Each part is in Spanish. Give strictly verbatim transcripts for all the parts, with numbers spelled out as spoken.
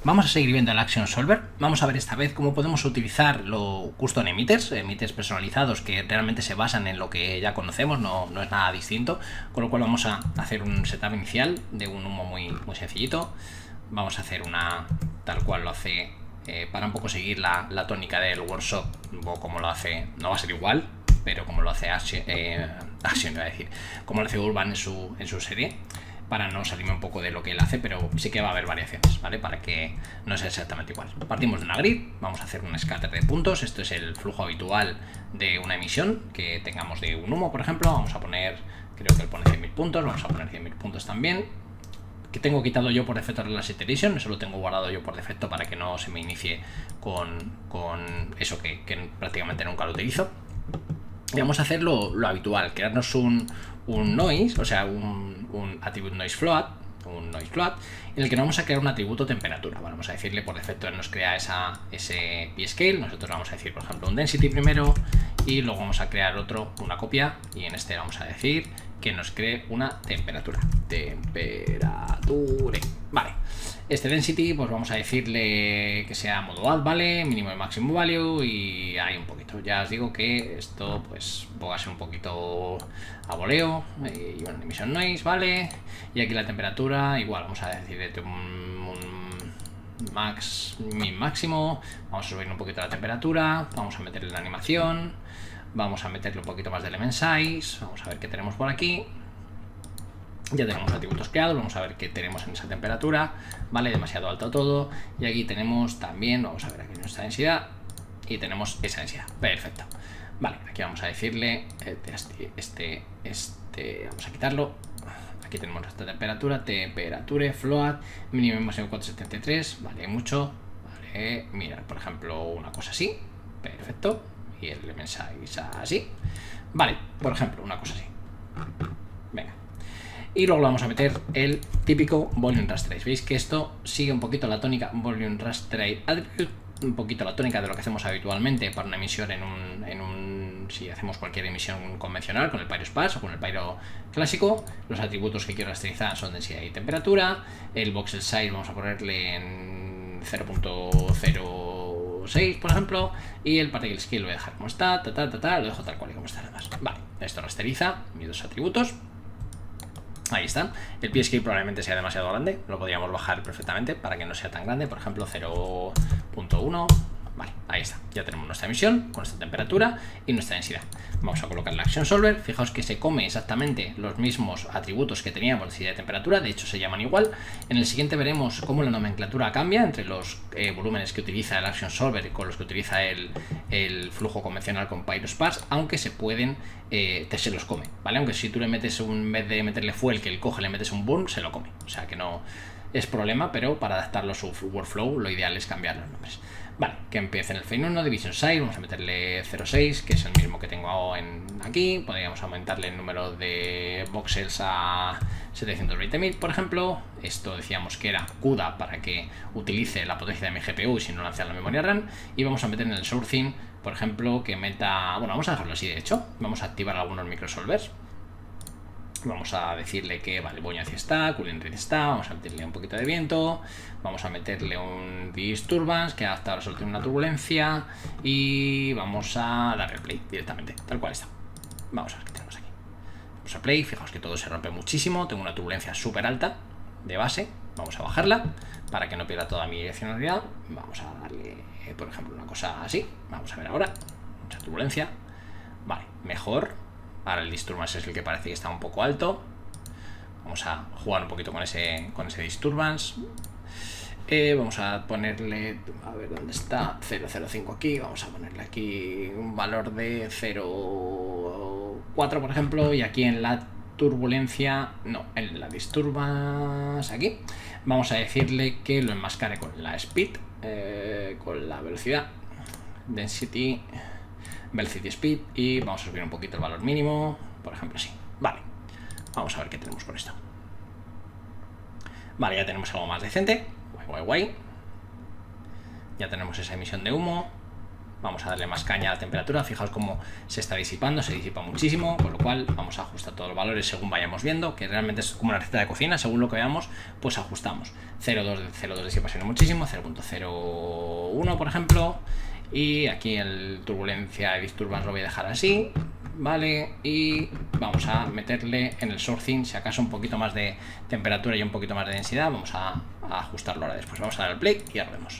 Vamos a seguir viendo el Action Solver. Vamos a ver esta vez cómo podemos utilizar los custom emitters, emitters personalizados que realmente se basan en lo que ya conocemos, no, no es nada distinto. Con lo cual vamos a hacer un setup inicial de un humo muy, muy sencillito. Vamos a hacer una tal cual lo hace, eh, para un poco seguir la, la tónica del workshop, o como lo hace, no va a ser igual, pero como lo hace Action, eh, Action iba a decir, como lo hace Urban en su, en su serie, para no salirme un poco de lo que él hace, pero sí que va a haber variaciones, ¿vale? Para que no sea exactamente igual. Partimos de una grid, vamos a hacer un scatter de puntos. Esto es el flujo habitual de una emisión que tengamos de un humo, por ejemplo. Vamos a poner, creo que él pone cien mil puntos, vamos a poner cien mil puntos también. Que tengo quitado yo por defecto las iteration, eso lo tengo guardado yo por defecto para que no se me inicie con, con eso que, que prácticamente nunca lo utilizo. Y vamos a hacer lo, lo habitual, crearnos un, un noise, o sea, un, un attribute noise float, un noise float, en el que vamos a crear un atributo temperatura. Bueno, vamos a decirle, por defecto él nos crea esa, ese p-scale, nosotros vamos a decir, por ejemplo, un density primero, y luego vamos a crear otro, una copia, y en este vamos a decir que nos cree una temperatura. Temperature. Vale. Este density, pues vamos a decirle que sea modo add, ¿vale? Mínimo y máximo value, y ahí un poquito. Ya os digo que esto, pues, va a ser un poquito a voleo, y una emission noise, ¿vale? Y aquí la temperatura, igual, vamos a decirle un, un max, min máximo. Vamos a subir un poquito la temperatura, vamos a meterle la animación, vamos a meterle un poquito más de element size, vamos a ver qué tenemos por aquí. Ya tenemos atributos creados, vamos a ver qué tenemos en esa temperatura, ¿vale? Demasiado alto todo. Y aquí tenemos también, vamos a ver aquí nuestra densidad, y tenemos esa densidad, perfecto. Vale, aquí vamos a decirle, este, este, este vamos a quitarlo. Aquí tenemos nuestra temperatura, temperature, float, mínimo y máximo cuatrocientos setenta y tres, vale, mucho, vale, mira, por ejemplo, una cosa así, perfecto, y el element size así, vale, por ejemplo, una cosa así, venga. Y luego vamos a meter el típico volume raster. Veis que esto sigue un poquito la tónica volume raster attribute, un poquito la tónica de lo que hacemos habitualmente para una emisión en un, en un si hacemos cualquier emisión convencional con el Pyro Sparse o con el Pyro clásico. Los atributos que quiero rasterizar son densidad y temperatura. El voxel size vamos a ponerle en cero punto cero seis, por ejemplo, y el particle scale lo voy a dejar como está, ta, ta, ta, ta, lo dejo tal cual y como está además. Vale, esto rasteriza mis dos atributos. Ahí está. El p-scale probablemente sea demasiado grande, lo podríamos bajar perfectamente para que no sea tan grande, por ejemplo cero punto uno. Vale, ahí está. Ya tenemos nuestra emisión con nuestra temperatura y nuestra densidad. Vamos a colocar la Action Solver. Fijaos que se come exactamente los mismos atributos que teníamos, densidad y temperatura, de hecho se llaman igual. En el siguiente veremos cómo la nomenclatura cambia entre los eh, volúmenes que utiliza el Action Solver y con los que utiliza el, el flujo convencional con Pyro Sparse, aunque se pueden, eh, te se los come, ¿vale? Aunque si tú le metes un, en vez de meterle fuel que él coge, le metes un burn, se lo come. O sea que no es problema, pero para adaptarlo a su workflow lo ideal es cambiar los nombres. Vale, que empiece en el Fane uno, Division Size, vamos a meterle cero punto seis, que es el mismo que tengo en aquí. Podríamos aumentarle el número de voxels a setecientos veinte mil, por ejemplo. Esto decíamos que era CUDA para que utilice la potencia de mi G P U y si no lanza la memoria RAM. Y vamos a meter en el sourcing, por ejemplo, que meta... Bueno, vamos a dejarlo así de hecho. Vamos a activar algunos microsolvers. Vamos a decirle que, vale, buoyancy está, cooling rate está, vamos a meterle un poquito de viento, vamos a meterle un disturbance que adapta a resolver una turbulencia y vamos a darle play directamente, tal cual está. Vamos a ver qué tenemos aquí. Vamos a play, fijaos que todo se rompe muchísimo, tengo una turbulencia súper alta de base, vamos a bajarla para que no pierda toda mi direccionalidad. Vamos a darle, por ejemplo, una cosa así, vamos a ver ahora, mucha turbulencia, vale, mejor. Ahora el disturbance es el que parece que está un poco alto. Vamos a jugar un poquito con ese, con ese disturbance. Eh, vamos a ponerle, a ver dónde está, cero cero cinco aquí. Vamos a ponerle aquí un valor de cero punto cuatro, por ejemplo. Y aquí en la turbulencia, no, en la disturbance aquí, vamos a decirle que lo enmascare con la speed, eh, con la velocidad, density, velocity speed, y vamos a subir un poquito el valor mínimo, por ejemplo así. Vale, vamos a ver qué tenemos con esto. Vale, ya tenemos algo más decente, guay, guay, guay. Ya tenemos esa emisión de humo, vamos a darle más caña a la temperatura. Fijaos cómo se está disipando, se disipa muchísimo, con lo cual vamos a ajustar todos los valores según vayamos viendo, que realmente es como una receta de cocina, según lo que veamos, pues ajustamos. cero punto dos de disipación muchísimo, cero punto cero uno por ejemplo, y aquí el turbulencia y disturbance lo voy a dejar así, vale, y vamos a meterle en el sourcing, si acaso un poquito más de temperatura y un poquito más de densidad, vamos a, a ajustarlo ahora después. Vamos a dar al play y ya lo vemos.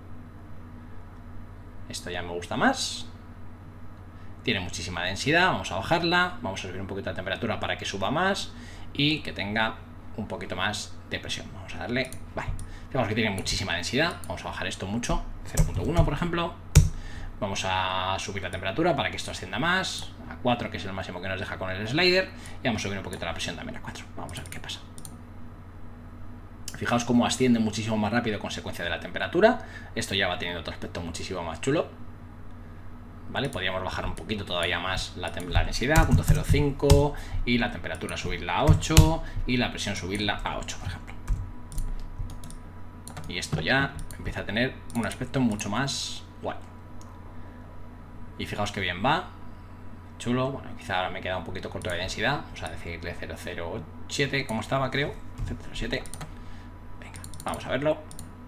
Esto ya me gusta más. Tiene muchísima densidad, vamos a bajarla, vamos a subir un poquito la temperatura para que suba más y que tenga un poquito más de presión. Vamos a darle, vale, vemos que tiene muchísima densidad, vamos a bajar esto mucho, cero punto uno por ejemplo. Vamos a subir la temperatura para que esto ascienda más, a cuatro, que es el máximo que nos deja con el slider, y vamos a subir un poquito la presión también a cuatro. Vamos a ver qué pasa. Fijaos cómo asciende muchísimo más rápido a consecuencia de la temperatura. Esto ya va teniendo otro aspecto muchísimo más chulo. ¿Vale? Podríamos bajar un poquito todavía más la, la densidad, punto cero cinco, y la temperatura subirla a ocho, y la presión subirla a ocho, por ejemplo. Y esto ya empieza a tener un aspecto mucho más guay. Y fijaos que bien va, chulo. Bueno, quizá ahora me queda un poquito corto de densidad. Vamos a decirle cero punto cero siete, como estaba, creo. cero punto cero siete. Venga, vamos a verlo.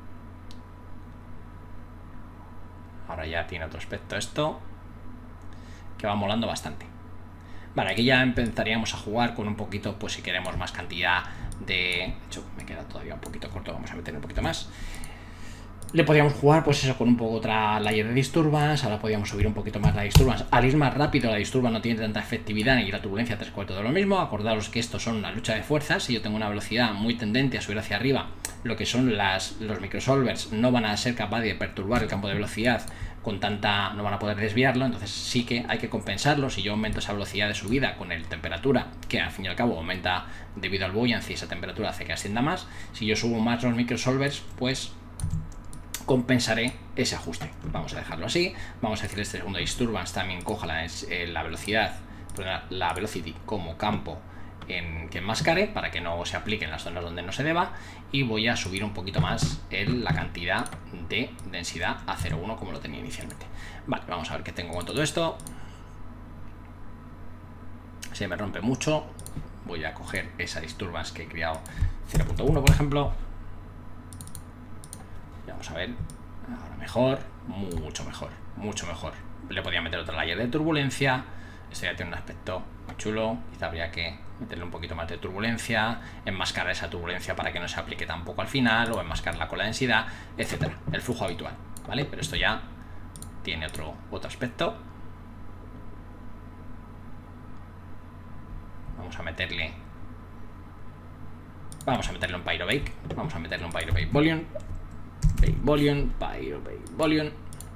Ahora ya tiene otro aspecto esto, que va molando bastante. Vale, aquí ya empezaríamos a jugar con un poquito, pues si queremos más cantidad de... De hecho, me queda todavía un poquito corto, vamos a meter un poquito más. Le podríamos jugar, pues eso, con un poco otra layer de disturbance. Ahora podríamos subir un poquito más la disturbance. Al ir más rápido, la disturbance no tiene tanta efectividad y la turbulencia tres cuartos de lo mismo. Acordaros que esto son una lucha de fuerzas. Si yo tengo una velocidad muy tendente a subir hacia arriba, lo que son las, los microsolvers no van a ser capaces de perturbar el campo de velocidad con tanta... no van a poder desviarlo. Entonces sí que hay que compensarlo. Si yo aumento esa velocidad de subida con el temperatura, que al fin y al cabo aumenta debido al buoyancy, esa temperatura hace que ascienda más. Si yo subo más los microsolvers, pues compensaré ese ajuste. Vamos a dejarlo así. Vamos a decir este segundo disturbance también coja la, eh, la velocidad, la velocity como campo en, que enmascare para que no se aplique en las zonas donde no se deba, y voy a subir un poquito más el, la cantidad de densidad a cero punto uno como lo tenía inicialmente. Vale, vamos a ver qué tengo con todo esto. Se me rompe mucho. Voy a coger esa disturbance que he creado cero punto uno por ejemplo. Vamos a ver, ahora mejor, mucho mejor, mucho mejor. Le podría meter otra layer de turbulencia. Esto ya tiene un aspecto muy chulo. Quizá habría que meterle un poquito más de turbulencia, enmascarar esa turbulencia para que no se aplique tampoco al final, o enmascararla con la densidad, etcétera. El flujo habitual, ¿vale? Pero esto ya tiene otro, otro aspecto. Vamos a meterle... Vamos a meterle un Pyrobake. Vamos a meterle un Pyrobake Volume. Bake Volume, Pyrobake Volume.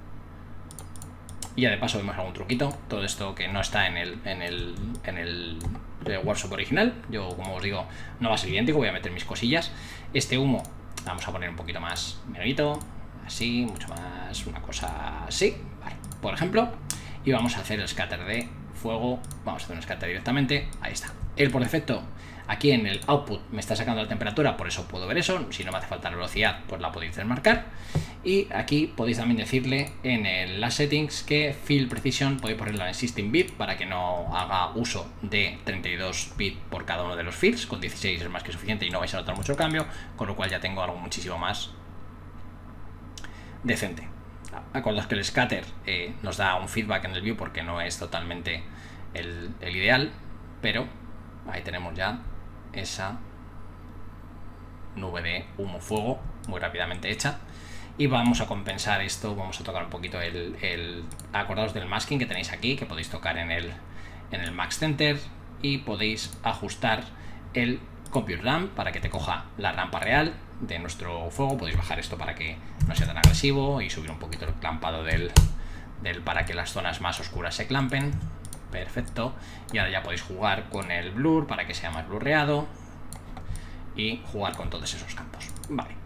Y ya de paso vemos algún truquito. Todo esto que no está en el en el, en el, el workshop original. Yo, como os digo, no va a ser idéntico. Voy a meter mis cosillas. Este humo vamos a poner un poquito más menorito, así, mucho más, una cosa así, vale, por ejemplo. Y vamos a hacer el scatter de fuego. Vamos a hacer un scatter directamente. Ahí está. Él por defecto, aquí en el output me está sacando la temperatura, por eso puedo ver eso. Si no me hace falta la velocidad, pues la podéis desmarcar. Y aquí podéis también decirle en el, las settings que Field Precision podéis ponerla en sixteen bit para que no haga uso de treinta y dos bits por cada uno de los fields. Con dieciséis es más que suficiente y no vais a notar mucho el cambio, con lo cual ya tengo algo muchísimo más decente. Acordaos que el scatter eh, nos da un feedback en el view porque no es totalmente el, el ideal, pero ahí tenemos ya esa nube de humo fuego muy rápidamente hecha. Y vamos a compensar esto, vamos a tocar un poquito el, el acordaos del masking que tenéis aquí, que podéis tocar en el, en el Max Center, y podéis ajustar el Compute Ramp para que te coja la rampa real de nuestro fuego. Podéis bajar esto para que no sea tan agresivo y subir un poquito el clampado del, del para que las zonas más oscuras se clampen. Perfecto. Y ahora ya podéis jugar con el blur para que sea más blurreado y jugar con todos esos campos. Vale.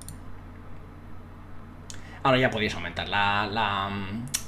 Ahora ya podéis aumentar la, la,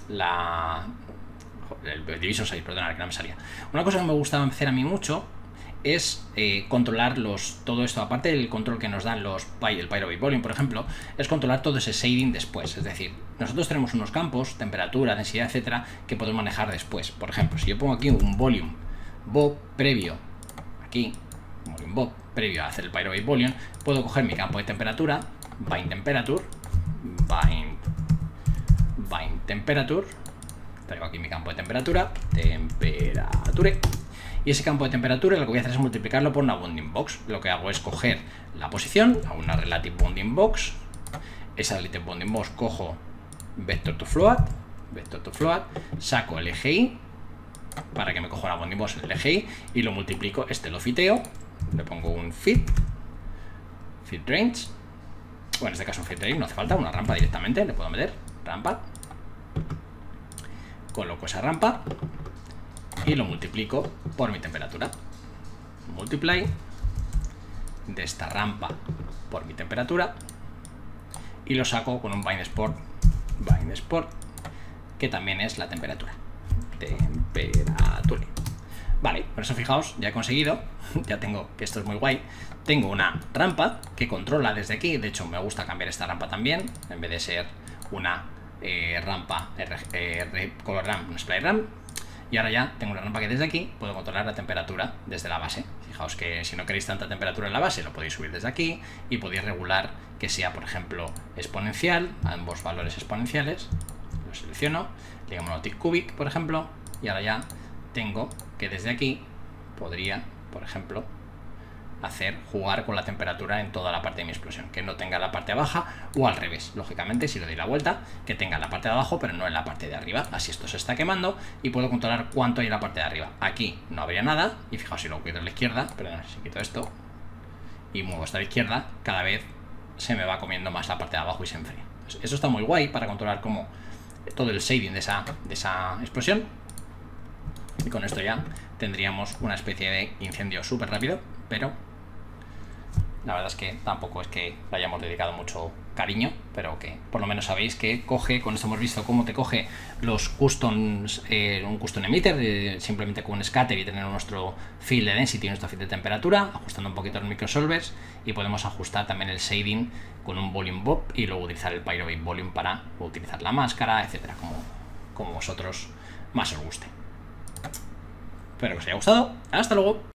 la el Division size, perdonad que no me salía. Una cosa que me gusta hacer a mí mucho es eh, controlar los, todo esto, aparte del control que nos dan los el Pyrobase Volume, por ejemplo, es controlar todo ese shading después. Es decir, nosotros tenemos unos campos, temperatura, densidad, etcétera, que podemos manejar después. Por ejemplo, si yo pongo aquí un Volume Bob previo, aquí, Volume Bob previo a hacer el Pyrobase Volume, puedo coger mi campo de temperatura, Bind Temperature, Bind, bind Temperature, traigo aquí mi campo de temperatura, Temperature, y ese campo de temperatura lo que voy a hacer es multiplicarlo por una bounding box. Lo que hago es coger la posición a una relative bounding box, esa relative bounding box cojo vector to float, vector to float, saco el eje Y para que me coja una bounding box en el eje Y y lo multiplico, este lo fiteo, le pongo un fit, fit range, bueno, en este caso un fit range no hace falta, una rampa directamente, le puedo meter rampa, coloco esa rampa y lo multiplico por mi temperatura. Multiply de esta rampa por mi temperatura y lo saco con un bind sport, bind sport, que también es la temperatura. Temperatura. Vale, por eso fijaos, ya he conseguido, ya tengo, que esto es muy guay, tengo una rampa que controla desde aquí. De hecho, me gusta cambiar esta rampa también, en vez de ser una eh, rampa R, eh, color RAM, un spray RAM. Y ahora ya tengo una rampa que desde aquí puedo controlar la temperatura desde la base. Fijaos que si no queréis tanta temperatura en la base, lo podéis subir desde aquí y podéis regular que sea, por ejemplo, exponencial, ambos valores exponenciales. Lo selecciono, le llamo tick cubic, por ejemplo, y ahora ya tengo que desde aquí podría, por ejemplo, hacer jugar con la temperatura en toda la parte de mi explosión, que no tenga la parte baja, o al revés, lógicamente, si le doy la vuelta, que tenga la parte de abajo pero no en la parte de arriba. Así esto se está quemando y puedo controlar cuánto hay en la parte de arriba. Aquí no habría nada, y fijaos, si lo quito a la izquierda, perdón, si quito esto y muevo hasta la izquierda, cada vez se me va comiendo más la parte de abajo y se enfría. Eso está muy guay para controlar como todo el shading de esa, de esa explosión. Y con esto ya tendríamos una especie de incendio súper rápido, pero la verdad es que tampoco es que le hayamos dedicado mucho cariño, pero que por lo menos sabéis que coge, con esto hemos visto cómo te coge los customs, eh, un custom emitter, eh, simplemente con un scatter y tener nuestro field de density, nuestro field de temperatura, ajustando un poquito los microsolvers, y podemos ajustar también el shading con un volume bob y luego utilizar el Pyrobase Volume para utilizar la máscara, etcétera, como, como vosotros más os guste. Espero que os haya gustado. Hasta luego.